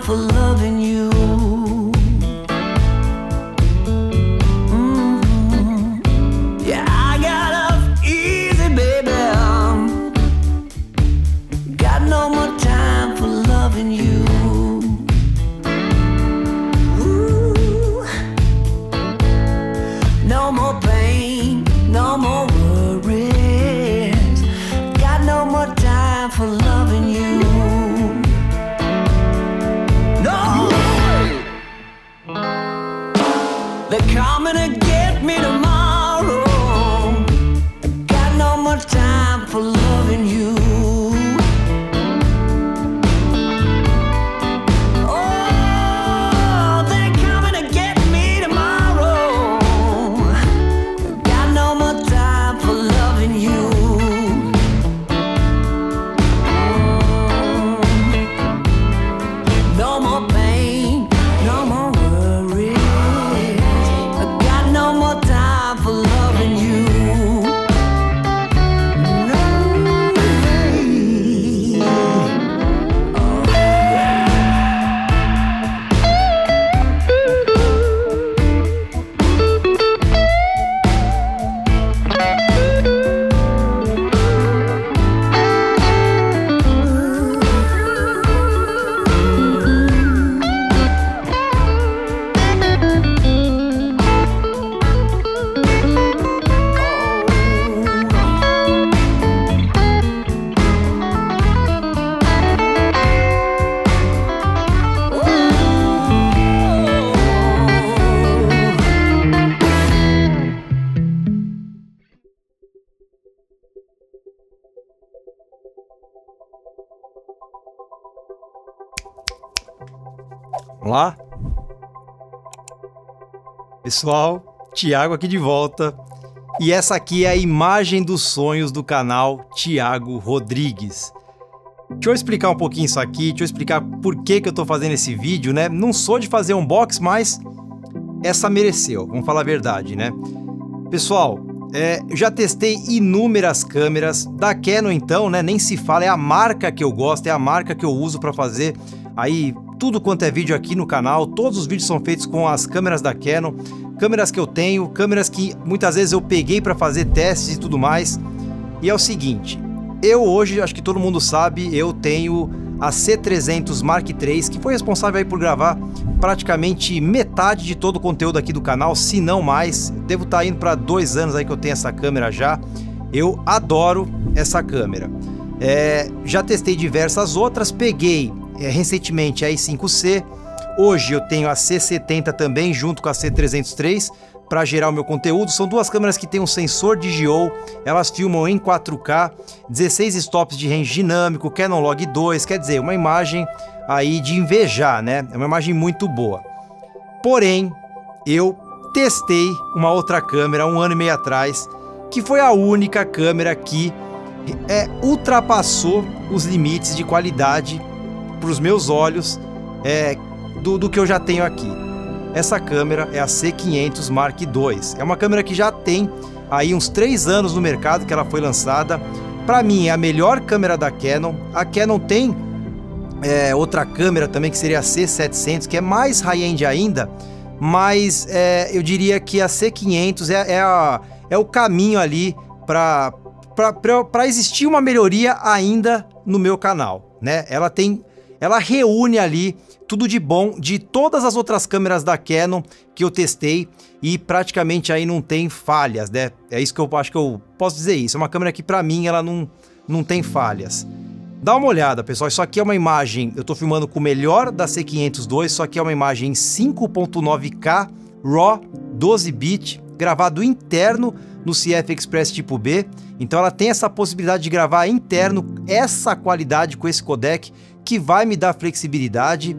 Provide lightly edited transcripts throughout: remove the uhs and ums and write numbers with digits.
for loving you. Yeah, I got off easy, baby. Got no more time for loving you. Ooh. No more pain, no more worries. Got no more time for loving you. No, they're coming to get me tomorrow. Got no more time for loving you. Oh, they're coming to get me tomorrow. Got no more time for loving you. No more pain, no more worries. I got no more time for loving you. Vamos lá? Pessoal, Thiago aqui de volta. E essa aqui é a imagem dos sonhos do canal Thiago Rodrigues. Deixa eu explicar um pouquinho isso aqui, deixa eu explicar por que eu tô fazendo esse vídeo, né? Não sou de fazer unboxing, mas essa mereceu, vamos falar a verdade, né? Pessoal, eu já testei inúmeras câmeras da Canon, então, né? Nem se fala, é a marca que eu gosto, é a marca que eu uso para fazer aí tudo quanto é vídeo aqui no canal. Todos os vídeos são feitos com as câmeras da Canon, câmeras que eu tenho, câmeras que muitas vezes eu peguei para fazer testes e tudo mais. E é o seguinte, eu hoje, acho que todo mundo sabe, eu tenho a C300 Mark III, que foi responsável aí por gravar praticamente metade de todo o conteúdo aqui do canal, se não mais. Devo estar indo para 2 anos aí que eu tenho essa câmera já. Eu adoro essa câmera. Já testei diversas outras, peguei recentemente a i5C, hoje eu tenho a C70 também, junto com a C300 III, para gerar o meu conteúdo. São duas câmeras que têm um sensor DJI, elas filmam em 4K, 16 stops de range dinâmico, Canon Log 2, quer dizer, uma imagem aí de invejar, né? É uma imagem muito boa. Porém, eu testei uma outra câmera 1 ano e meio atrás, que foi a única câmera que ultrapassou os limites de qualidade para os meus olhos do que eu já tenho aqui. Essa câmera é a C500 Mark II. É uma câmera que já tem aí uns 3 anos no mercado que ela foi lançada. Para mim é a melhor câmera da Canon. A Canon tem outra câmera também que seria a C700, que é mais high-end ainda, mas eu diria que a C500 é o caminho ali para existir uma melhoria ainda no meu canal, né? Ela reúne ali tudo de bom de todas as outras câmeras da Canon que eu testei e praticamente aí não tem falhas, né? É isso que eu acho que eu posso dizer isso. É uma câmera que para mim ela não tem falhas. Dá uma olhada, pessoal. Isso aqui é uma imagem, eu tô filmando com o melhor da C502, isso aqui é uma imagem em 5.9K RAW 12-bit, gravado interno no CF Express tipo B. Então ela tem essa possibilidade de gravar interno essa qualidade com esse codec, que vai me dar flexibilidade.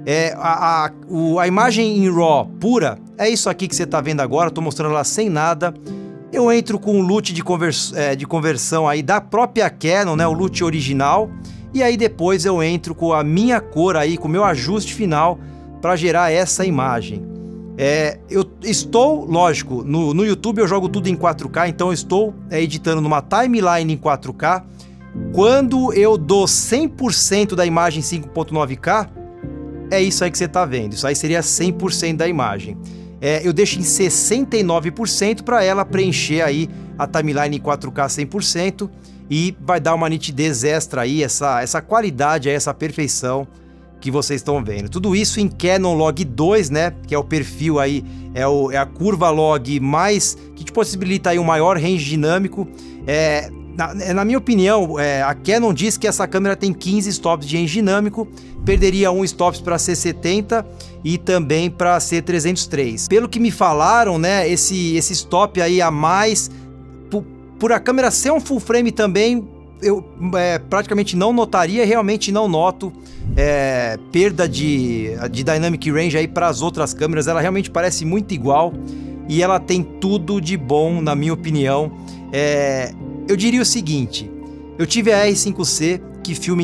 A imagem em RAW pura é isso aqui que você está vendo agora. Estou mostrando ela sem nada. Eu entro com o LUT de conversão aí da própria Canon, né, o LUT original, e aí depois eu entro com a minha cor aí, com o meu ajuste final para gerar essa imagem. Eu estou, lógico, no YouTube eu jogo tudo em 4K, então eu estou editando numa timeline em 4K. Quando eu dou 100% da imagem em 5.9K, é isso aí que você está vendo. Isso aí seria 100% da imagem. Eu deixo em 69% para ela preencher aí a timeline em 4K 100% e vai dar uma nitidez extra aí, essa qualidade, essa perfeição que vocês estão vendo. Tudo isso em Canon Log 2, né, que é o perfil aí, é a curva log mais, que te possibilita aí um maior range dinâmico. Na minha opinião, a Canon diz que essa câmera tem 15 stops de range dinâmico, perderia um stops para C70 e também para C303. Pelo que me falaram, né, esse stop aí a mais, por a câmera ser um full frame também, eu praticamente não notaria, realmente não noto perda de dynamic range aí para as outras câmeras. Ela realmente parece muito igual e ela tem tudo de bom, na minha opinião. Eu diria o seguinte, eu tive a R5C que filma em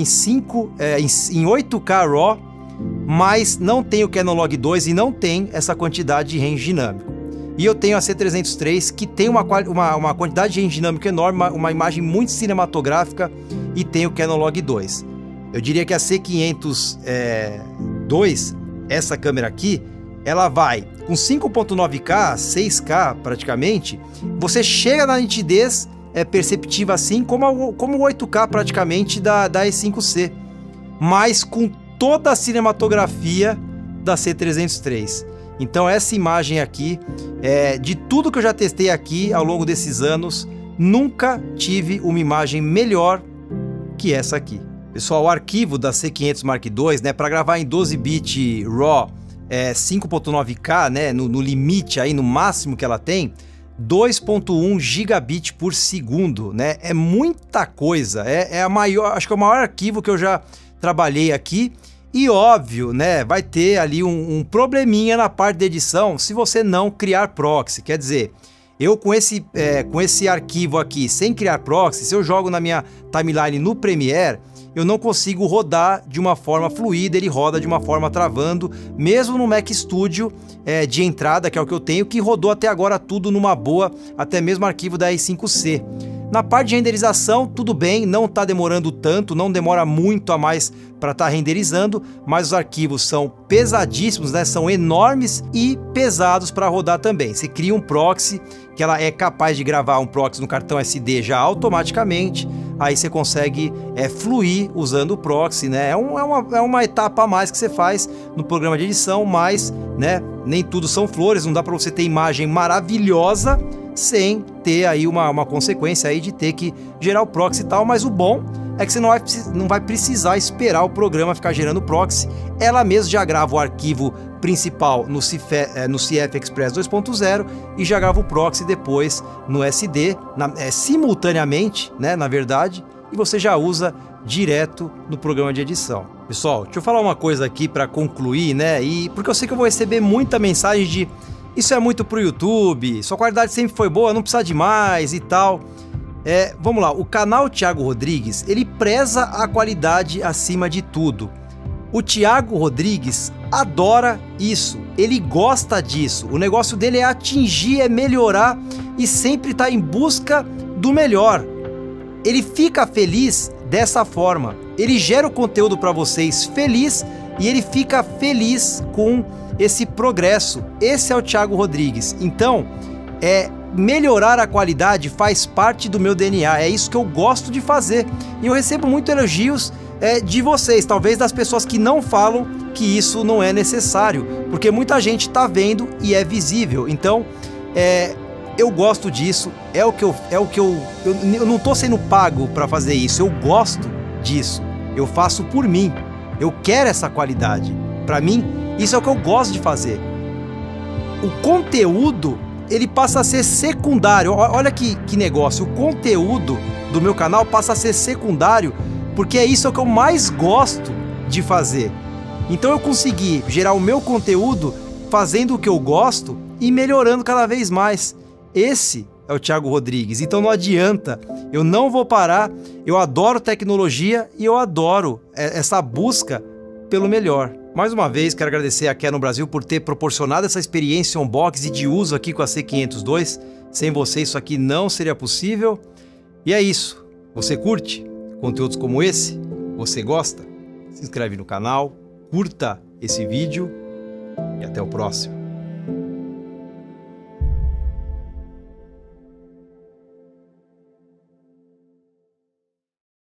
8K RAW, mas não tem o Canon Log 2 e não tem essa quantidade de range dinâmico. E eu tenho a C303 que tem uma quantidade de range dinâmico enorme, uma imagem muito cinematográfica, e tem o Canon Log 2. Eu diria que a C502, essa câmera aqui, ela vai com 5.9K, 6K praticamente, você chega na nitidez perceptiva assim como o 8K praticamente da E5C, mas com toda a cinematografia da C303. Então essa imagem aqui, de tudo que eu já testei aqui ao longo desses anos, nunca tive uma imagem melhor que essa aqui. Pessoal, o arquivo da C500 Mark II, né, para gravar em 12-bit RAW, 5.9K, né, no limite aí, no máximo que ela tem, 2.1 gigabit por segundo, né? É muita coisa, acho que é o maior arquivo que eu já trabalhei aqui. E óbvio, né, vai ter ali um probleminha na parte de edição se você não criar proxy. Quer dizer, eu com esse arquivo aqui, sem criar proxy, se eu jogo na minha timeline no Premiere, eu não consigo rodar de uma forma fluida, ele roda de uma forma travando, mesmo no Mac Studio de entrada, que é o que eu tenho, que rodou até agora tudo numa boa, até mesmo arquivo da R5C. Na parte de renderização, tudo bem, não está demorando tanto, não demora muito a mais para estar renderizando, mas os arquivos são pesadíssimos, né? São enormes e pesados para rodar também. Você cria um proxy, que ela é capaz de gravar um proxy no cartão SD já automaticamente, aí você consegue fluir usando o proxy, né? É uma etapa a mais que você faz no programa de edição, mas, né, nem tudo são flores, não dá para você ter imagem maravilhosa sem ter aí uma consequência aí de ter que gerar o proxy e tal, mas o bom é que você não vai precisar esperar o programa ficar gerando proxy, ela mesma já grava o arquivo principal no CF Express 2.0 e já grava o proxy depois no SD, simultaneamente, né, na verdade, e você já usa direto no programa de edição. Pessoal, deixa eu falar uma coisa aqui para concluir, né, porque eu sei que eu vou receber muita mensagem de isso é muito pro YouTube, sua qualidade sempre foi boa, não precisa de mais e tal. Vamos lá, o canal Thiago Rodrigues, ele preza a qualidade acima de tudo. O Thiago Rodrigues adora isso, ele gosta disso, o negócio dele é atingir, é melhorar e sempre tá em busca do melhor. Ele fica feliz dessa forma, ele gera o conteúdo para vocês feliz e ele fica feliz com esse progresso. Esse é o Thiago Rodrigues. Então, melhorar a qualidade faz parte do meu DNA, é isso que eu gosto de fazer. E eu recebo muitos elogios de vocês, talvez das pessoas que não falam que isso não é necessário, porque muita gente tá vendo e é visível. Então, eu gosto disso, eu não tô sendo pago para fazer isso, eu gosto disso, eu faço por mim, eu quero essa qualidade. Para mim, isso é o que eu gosto de fazer. O conteúdo, ele passa a ser secundário. Olha que negócio, o conteúdo do meu canal passa a ser secundário, porque é isso que eu mais gosto de fazer. Então eu consegui gerar o meu conteúdo fazendo o que eu gosto e melhorando cada vez mais. Esse é o Thiago Rodrigues, então não adianta, eu não vou parar, eu adoro tecnologia e eu adoro essa busca pelo melhor. Mais uma vez, quero agradecer a Canon Brasil por ter proporcionado essa experiência unboxing e de uso aqui com a C502. Sem você isso aqui não seria possível. E é isso. Você curte conteúdos como esse? Você gosta? Se inscreve no canal, curta esse vídeo e até o próximo.